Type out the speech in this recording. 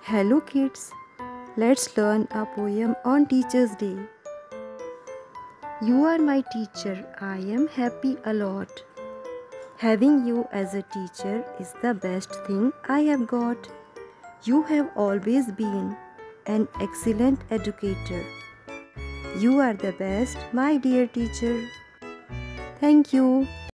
Hello kids, let's learn a poem on Teacher's Day. You are my teacher, I am happy a lot. Having you as a teacher is the best thing I have got. You have always been an excellent educator. You are the best, my dear teacher. Thank you.